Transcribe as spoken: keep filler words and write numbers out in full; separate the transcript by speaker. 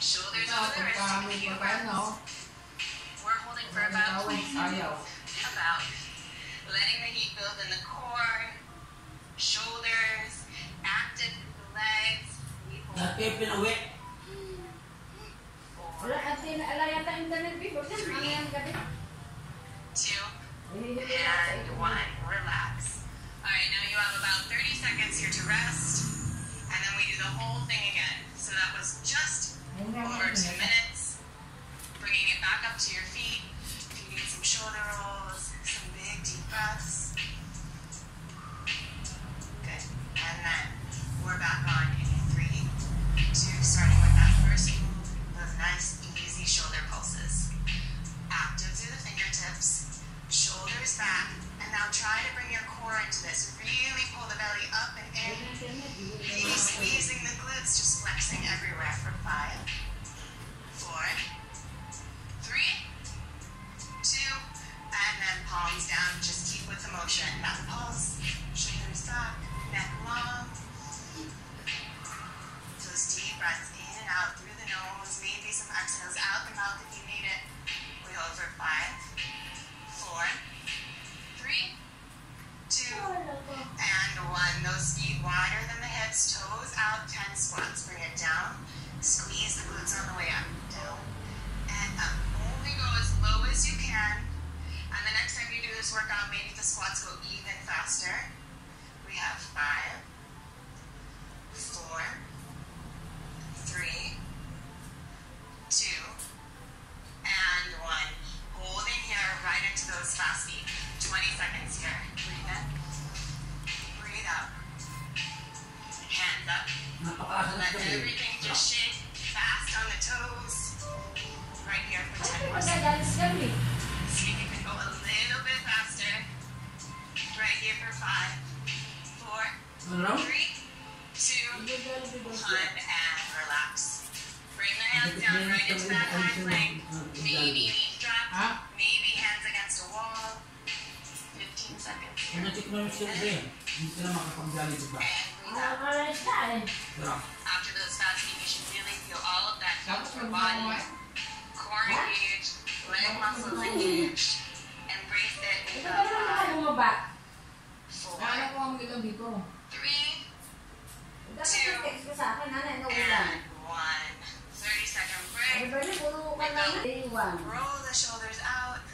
Speaker 1: Shoulders over the wrist, take a few breaths. We're holding for about twenty seconds. About. Letting the heat build in the core, shoulders, active the legs. We hold. Two, and one. Relax. Alright, now you have about thirty seconds here to rest. And then we do the whole thing again. So that was just over two minutes. Bringing it back up to your feet. If you need some shoulder rolls, some big deep breaths. Good. And then we're back on in three, two, starting with that first move, those nice, easy shoulder pulses. Active through the fingertips, shoulders back, and now try to bring your core into this. Really pull the belly up and in. Really squeezing the glutes, just flexing everywhere for five, four, three, two, and then palms down. Just keep with the motion. That pulse, shoulders back, neck long. Those deep breaths in and out through the nose. Maybe some exhales out the mouth if you need it. We hold for five, four, three, two, and one. Those feet wider than the hips, toes out, ten squats. Bring it down. Squeeze the glutes on the way up. Down and up. Only go as low as you can. And the next time you do this workout, maybe the squats go even faster. We have five, four, three, two, and one. Holding here right into those fast feet. twenty seconds here. Breathe in. Breathe out. Hands up. Let everything just shake. Fast on the toes. Right here for ten more seconds. See if you can go a little bit faster. Right here for five, four, three, two, one, and relax. Bring the hands down right into that high plank. Maybe knees drop. Maybe hands against a wall. fifteen seconds. And breathe out. After those fast feet, you should really feel all of that heat in your body. Core engaged, leg muscles engaged. Embrace it. We go five, four, three, two, and one. thirty second break. We go. Roll the shoulders out.